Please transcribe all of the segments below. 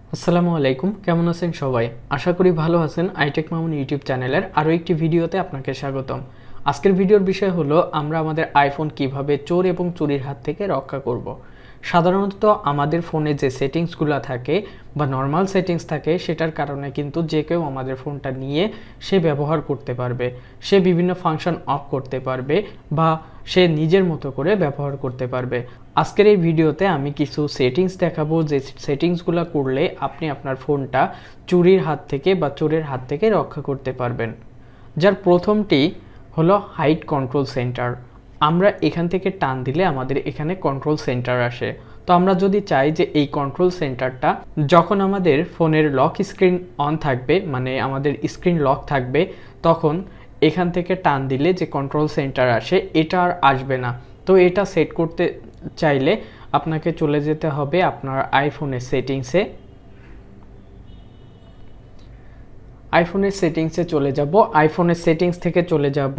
আসসালামু আলাইকুম, কেমন আছেন সবাই? আশা করি ভালো আছেন। iTechMamun ইউটিউব চ্যানেলের আরও একটি ভিডিওতে আপনাকে স্বাগতম। আজকের ভিডিওর বিষয় হলো আমরা আমাদের আইফোন কিভাবে চোর এবং চুরির হাত থেকে রক্ষা করব। সাধারণত আমাদের ফোনে যে সেটিংসগুলো থাকে বা নর্মাল সেটিংস থাকে সেটার কারণে কিন্তু যে কেউ আমাদের ফোনটা নিয়ে সে ব্যবহার করতে পারবে, সে বিভিন্ন ফাংশন অফ করতে পারবে বা সে নিজের মতো করে ব্যবহার করতে পারবে। আজকের এই ভিডিওতে আমি কিছু সেটিংস দেখাবো যে সেটিংসগুলো করলে আপনি আপনার ফোনটা চুরির হাত থেকে বা চোরের হাত থেকে রক্ষা করতে পারবেন। যার প্রথমটি হলো হাইড কন্ট্রোল সেন্টার। আমরা এখান থেকে টান দিলে আমাদের এখানে কন্ট্রোল সেন্টার আসে। তো আমরা যদি চাই যে এই কন্ট্রোল সেন্টারটা যখন আমাদের ফোনের লক স্ক্রিন অন থাকবে, মানে আমাদের স্ক্রিন লক থাকবে, তখন এখান থেকে টান দিলে যে কন্ট্রোল সেন্টার আসে এটা আর আসবে না। তো এটা সেট করতে চাইলে আপনাকে চলে যেতে হবে আপনার আইফোনের সেটিংসে। আইফোনের সেটিংসে চলে যাব। আইফোনের সেটিংস থেকে চলে যাব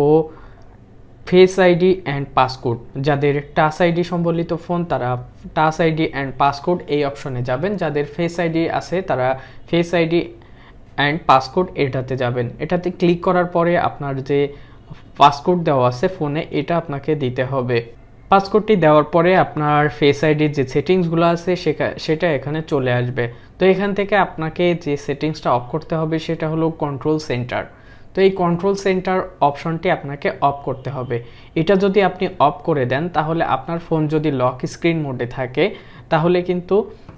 ফেস আইডি অ্যান্ড পাসকোড। যাদের টাচ আইডি সম্বলিত ফোন তারা টাচ আইডি অ্যান্ড পাসকোড এই অপশনে যাবেন। যাদের ফেস আইডি আছে তারা ফেস আইডি অ্যান্ড পাসকোড এটাতে যাবেন। এটাতে ক্লিক করার পরে আপনার যে পাসকোড দেওয়া আছে ফোনে এটা আপনাকে দিতে হবে। পাসকোডটি দেওয়ার পরে আপনার ফেস আইডির যে সেটিংসগুলো আছে সেটা এখানে চলে আসবে। তো এখান থেকে আপনাকে যে সেটিংসটা অফ করতে হবে সেটা হলো কন্ট্রোল সেন্টার। তো এই কন্ট্রোল সেন্টার অপশনটি আপনাকে অফ করতে হবে। এটা যদি আপনি অফ করে দেন তাহলে আপনার ফোন যদি লক স্ক্রিন মোডে থাকে তাহলে কিন্তু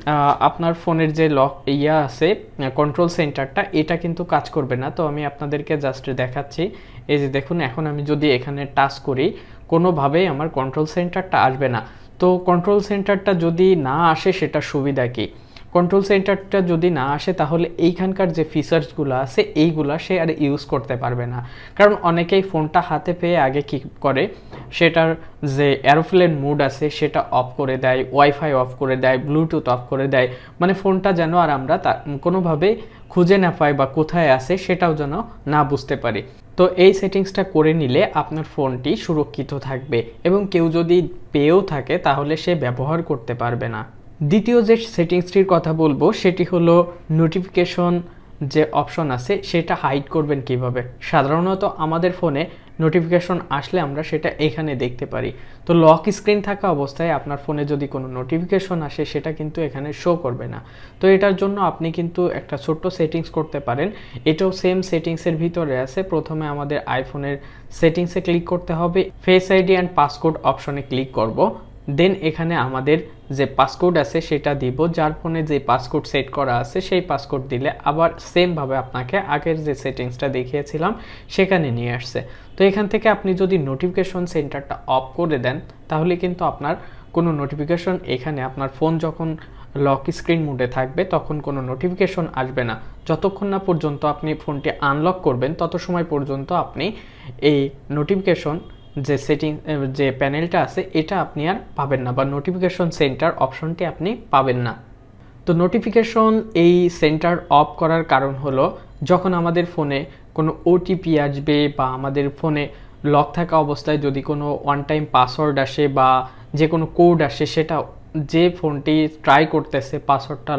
আপনার ফোনের যে লক আছে কন্ট্রোল সেন্টারটা এটা কিন্তু কাজ করবে না। তো আমি আপনাদেরকে জাস্ট দেখাচ্ছি। এই যে দেখুন, এখন আমি যদি এখানে টাচ করি কোনোভাবেই আমার কন্ট্রোল সেন্টারটা আসবে না। তো কন্ট্রোল সেন্টারটা যদি না আসে সেটা সুবিধা কি? কন্ট্রোল সেন্টারটা যদি না আসে তাহলে এইখানকার যে ফিচার্সগুলো আছে এইগুলা সে আর ইউজ করতে পারবে না। কারণ অনেকেই ফোনটা হাতে পেয়ে আগে কি করে, সেটার যে এরোপ্লেন মোড আছে সেটা অফ করে দেয়, ওয়াইফাই অফ করে দেয়, ব্লুটুথ অফ করে দেয়, মানে ফোনটা যেন আর আমরা কোনোভাবে খুঁজে না পাই বা কোথায় আছে সেটাও যেন না বুঝতে পারি। তো এই সেটিংসটা করে নিলে আপনার ফোনটি সুরক্ষিত থাকবে এবং কেউ যদি পেয়েও থাকে তাহলে সে ব্যবহার করতে পারবে না। দ্বিতীয় যে সেটিংসটির কথা বলবো সেটি হলো নোটিফিকেশন যে অপশন আছে সেটা হাইড করবেন কিভাবে। সাধারণত আমাদের ফোনে নোটিফিকেশন আসলে আমরা সেটা এখানে দেখতে পারি। তো লক স্ক্রিন থাকা অবস্থায় আপনার ফোনে যদি কোনো নোটিফিকেশন আসে সেটা কিন্তু এখানে শো করবে না। তো এটার জন্য আপনি কিন্তু একটা ছোট্ট সেটিংস করতে পারেন। এটাও সেম সেটিংসের ভিতরে আছে। প্রথমে আমাদের আইফোনের সেটিংসে ক্লিক করতে হবে, ফেস আইডি অ্যান্ড পাসকোড অপশনে ক্লিক করব। দেন এখানে আমাদের যে পাসকোড আছে সেটা দিব। যার ফোনে যে পাসকোড সেট করা আছে সেই পাসকোড দিলে আবার সেমভাবে আপনাকে আগের যে সেটিংসটা দেখিয়েছিলাম সেখানে নিয়ে আসছে। তো এখান থেকে আপনি যদি নোটিফিকেশন সেন্টারটা অফ করে দেন তাহলে কিন্তু আপনার কোনো নোটিফিকেশন এখানে আপনার ফোন যখন লক স্ক্রিন মোডে থাকবে তখন কোনো নোটিফিকেশন আসবে না। যতক্ষণ না পর্যন্ত আপনি ফোনটি আনলক করবেন তত সময় পর্যন্ত আপনি এই নোটিফিকেশন যে যে প্যানেলটা আছে এটা আপনি আর পাবেন না বা নোটিফিকেশন সেন্টার অপশনটি আপনি পাবেন না। তো নোটিফিকেশন এই সেন্টার অফ করার কারণ হলো যখন আমাদের ফোনে কোনো ওটিপি আসবে বা আমাদের ফোনে লক থাকা অবস্থায় যদি কোনো ওয়ান টাইম পাসওয়ার্ড আসে বা যে কোনো কোড আসে, সেটা যে ফোনটি ট্রাই করতেছে পাসওয়ার্ডটা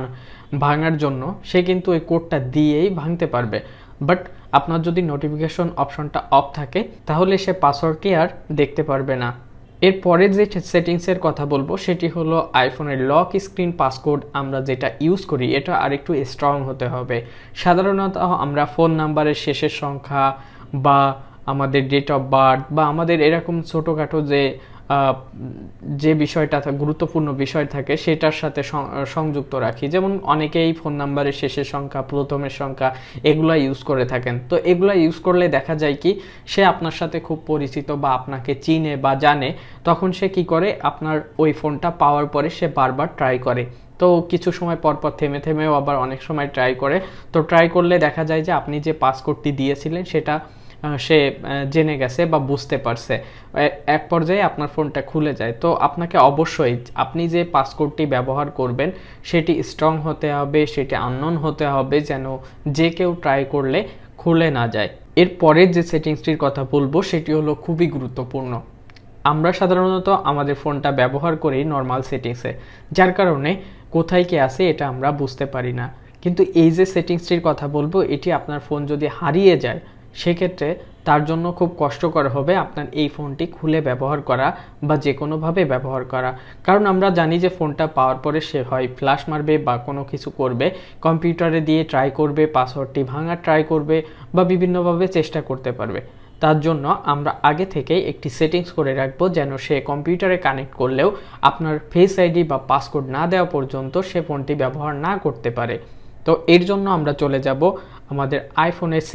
ভাঙার জন্য সে কিন্তু ওই কোডটা দিয়েই ভাঙতে পারবে। বাট আপনার যদি নোটিফিকেশন অপশনটা অফ থাকে তাহলে সে পাসওয়ার্ডটি আর দেখতে পারবে না। এরপরে যে সেটিংসের কথা বলবো সেটি হলো আইফোনের লক স্ক্রিন পাসকোড আমরা যেটা ইউজ করি এটা আরেকটু স্ট্রং হতে হবে। সাধারণত আমরা ফোন নাম্বারের শেষের সংখ্যা বা আমাদের ডেট অফ বার্থ বা আমাদের এরকম ছোটোখাটো যে বিষয়টা গুরুত্বপূর্ণ বিষয় থাকে সেটার সাথে সংযুক্ত রাখি। যেমন অনেকেই ফোন নাম্বারের শেষের সংখ্যা, প্রথমের সংখ্যা এগুলা ইউজ করে থাকেন। তো এগুলা ইউজ করলে দেখা যায় কি সে আপনার সাথে খুব পরিচিত বা আপনাকে চিনে বা জানে, তখন সে কি করে আপনার ওই ফোনটা পাওয়ার পরে সে বারবার ট্রাই করে। তো কিছু সময় পর পর থেমেও আবার অনেক সময় ট্রাই করে। তো ট্রাই করলে দেখা যায় যে আপনি যে পাসকোডটি দিয়েছিলেন সেটা সে জেনে গেছে বা বুঝতে পারছে, এক পর্যায়ে আপনার ফোনটা খুলে যায়। তো আপনাকে অবশ্যই আপনি যে পাসকোডটি ব্যবহার করবেন সেটি স্ট্রং হতে হবে, সেটি আননোন হতে হবে যেন যে কেউ ট্রাই করলে খুলে না যায়। এরপরের যে সেটিংসটির কথা বলবো সেটি হলো খুবই গুরুত্বপূর্ণ। আমরা সাধারণত আমাদের ফোনটা ব্যবহার করি নর্মাল সেটিংসে, যার কারণে কোথায় কি আছে এটা আমরা বুঝতে পারি না। কিন্তু এই যে সেটিংসটির কথা বলবো, এটি আপনার ফোন যদি হারিয়ে যায় সেক্ষেত্রে তার জন্য খুব কষ্টকর হবে আপনার এই ফোনটি খুলে ব্যবহার করা বা যে কোনোভাবে ব্যবহার করা। কারণ আমরা জানি যে ফোনটা পাওয়ার পরে সে হয় ফ্ল্যাশ মারবে বা কোনো কিছু করবে, কম্পিউটারে দিয়ে ট্রাই করবে, পাসওয়ার্ডটি ভাঙার ট্রাই করবে বা বিভিন্নভাবে চেষ্টা করতে পারবে। তার জন্য আমরা আগে থেকেই একটি সেটিংস করে রাখবো যেন সে কম্পিউটারে কানেক্ট করলেও আপনার ফেস আইডি বা পাসকোড না দেওয়া পর্যন্ত সে ফোনটি ব্যবহার না করতে পারে। তো এর জন্য আমরা চলে যাব আমাদের আইফোনের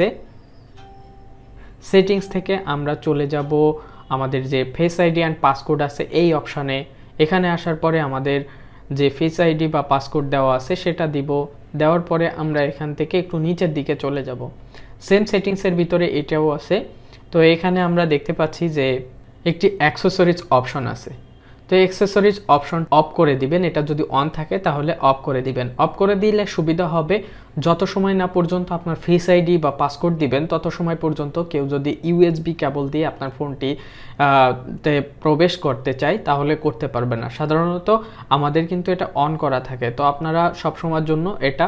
সেটিংস থেকে আমরা চলে যাব আমাদের যে ফেস আইডি অ্যান্ড পাসকোড আছে এই অপশানে। এখানে আসার পরে আমাদের যে ফেস আইডি বা পাসকোড দেওয়া আছে সেটা দিব। দেওয়ার পরে আমরা এখান থেকে একটু নিচের দিকে চলে যাব। সেম সেটিংসের ভিতরে এটাও আছে। তো এখানে আমরা দেখতে পাচ্ছি যে একটি অ্যাক্সেসরিজ অপশন আছে। তো অ্যাক্সেসরিজ অপশন অফ করে দিবেন। এটা যদি অন থাকে তাহলে অফ করে দিবেন। অফ করে দিলে সুবিধা হবে, যত সময় না পর্যন্ত আপনার ফেস আইডি বা পাসকোড দিবেন তত সময় পর্যন্ত কেউ যদি ইউএসবি কেবল দিয়ে আপনার ফোনটি তে প্রবেশ করতে চায় তাহলে করতে পারবে না। সাধারণত আমাদের কিন্তু এটা অন করা থাকে, তো আপনারা সবসময়ের জন্য এটা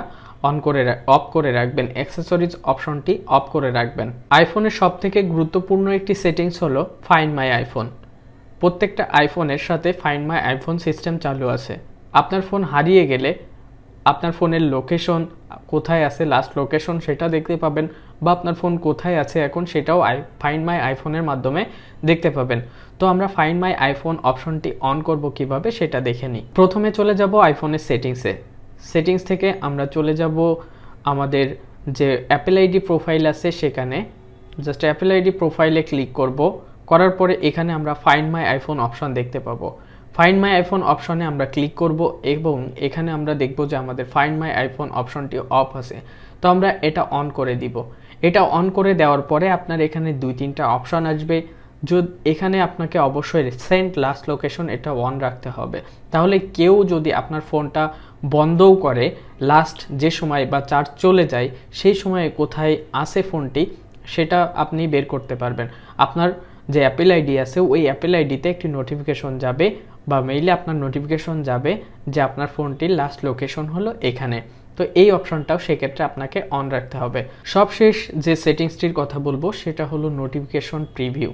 অফ করে রাখবেন। অ্যাক্সেসরিজ অপশনটি অফ করে রাখবেন। আইফোনের সবথেকে গুরুত্বপূর্ণ একটি সেটিংস হলো ফাইন্ড মাই আইফোন। প্রত্যেকটা আইফোনের সাথে ফাইন্ড মাই আইফোন সিস্টেম চালু আছে। আপনার ফোন হারিয়ে গেলে আপনার ফোনের লোকেশন কোথায় আছে, লাস্ট লোকেশন সেটা দেখতে পাবেন, বা আপনার ফোন কোথায় আছে এখন সেটাও ফাইন্ড মাই আইফোনের মাধ্যমে দেখতে পাবেন। তো আমরা ফাইন্ড মাই আইফোন অপশনটি অন করব কিভাবে সেটা দেখে নিই। প্রথমে চলে যাব আইফোনের সেটিংস থেকে আমরা চলে যাব আমাদের যে অ্যাপেল আইডি প্রোফাইল আছে সেখানে। জাস্ট অ্যাপেল আইডি প্রোফাইলে ক্লিক করব। করার পরে এখানে আমরা ফাইন্ড মাই আইফোন অপশন দেখতে পাবো। ফাইন্ড মাই আইফোন অপশনে আমরা ক্লিক করব এবং এখানে আমরা দেখব যে আমাদের ফাইন্ড মাই আইফোন অপশনটি অফ আছে। তো আমরা এটা অন করে দিব। এটা অন করে দেওয়ার পরে আপনার এখানে 2-3টা অপশন আসবে। এখানে আপনাকে অবশ্যই সেন্ড লাস্ট লোকেশন এটা অন রাখতে হবে। তাহলে কেউ যদি আপনার ফোনটা বন্ধও করে, লাস্ট যে সময় বা চার্জ চলে যায় সেই সময়ে কোথায় আছে ফোনটি সেটা আপনি বের করতে পারবেন। আপনার যে অ্যাপেল আইডি আছে ওই অ্যাপেল আইডিতে একটি নোটিফিকেশন যাবে বা মেইলে আপনার নোটিফিকেশন যাবে যে আপনার ফোনটির লাস্ট লোকেশন হলো এখানে। তো এই অপশনটাও সেক্ষেত্রে আপনাকে অন রাখতে হবে। সবশেষ যে সেটিংসটির কথা বলবো সেটা হলো নোটিফিকেশন প্রিভিউ।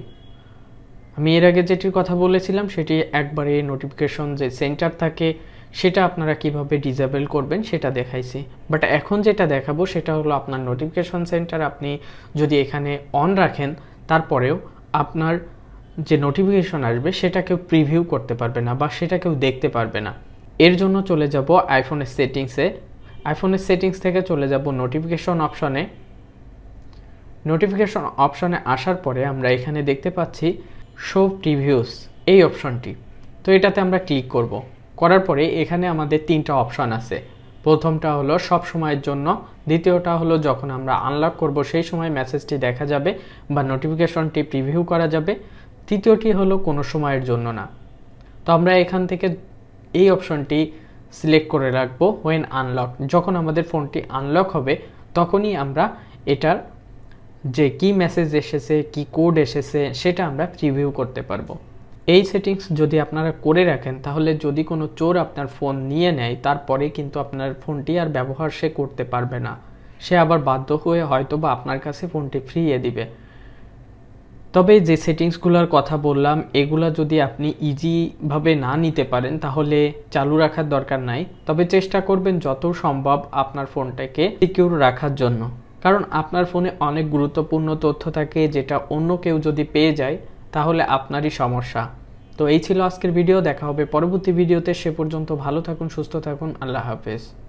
আমি এর আগে যেটির কথা বলেছিলাম সেটি একবারে নোটিফিকেশন যে সেন্টার থাকে সেটা আপনারা কিভাবে ডিসেবল করবেন সেটা দেখাইছি। বাট এখন যেটা দেখাবো সেটা হলো আপনার নোটিফিকেশন সেন্টার আপনি যদি এখানে অন রাখেন তারপরেও আপনার যে নোটিফিকেশন আসবে সেটা কেউ প্রিভিউ করতে পারবে না বা সেটা কেউ দেখতে পারবে না। এর জন্য চলে যাব আইফোনের সেটিংস থেকে চলে যাব নোটিফিকেশন অপশনে আসার পরে আমরা এখানে দেখতে পাচ্ছি শো প্রিভিউস এই অপশনটি। তো এটাতে আমরা ক্লিক করব। করার পরে এখানে আমাদের 3টা অপশন আছে। প্রথমটা হলো সব সময়ের জন্য, দ্বিতীয়টা হলো যখন আমরা আনলক করব সেই সময় মেসেজটি দেখা যাবে বা নোটিফিকেশনটি প্রিভিউ করা যাবে, তৃতীয়টি হলো কোনো সময়ের জন্য না। তো আমরা এখান থেকে এই অপশনটি সিলেক্ট করে রাখবো হোয়েন আনলক। যখন আমাদের ফোনটি আনলক হবে তখনই আমরা এটার যে কি মেসেজ এসেছে, কি কোড এসেছে সেটা আমরা প্রিভিউ করতে পারবো। এই সেটিংস যদি আপনারা করে রাখেন তাহলে যদি কোনো চোর আপনার ফোন নিয়ে নেয় তারপরে কিন্তু আপনার ফোনটি আর ব্যবহার সে করতে পারবে না। সে আবার বাধ্য হয়ে হয়তো বা আপনার কাছে ফোনটি ফিরিয়ে দিবে। তবে যে সেটিংসগুলোর কথা বললাম এগুলা যদি আপনি ইজিভাবে না নিতে পারেন তাহলে চালু রাখার দরকার নাই। তবে চেষ্টা করবেন যত সম্ভব আপনার ফোনটাকে সিকিউর রাখার জন্য, কারণ আপনার ফোনে অনেক গুরুত্বপূর্ণ তথ্য থাকে যেটা অন্য কেউ যদি পেয়ে যায় তাহলে আপনারই সমস্যা। তো এই ছিল আজকের ভিডিও। দেখা হবে পরবর্তী ভিডিওতে। সে পর্যন্ত ভালো থাকুন, সুস্থ থাকুন। আল্লাহ হাফেজ।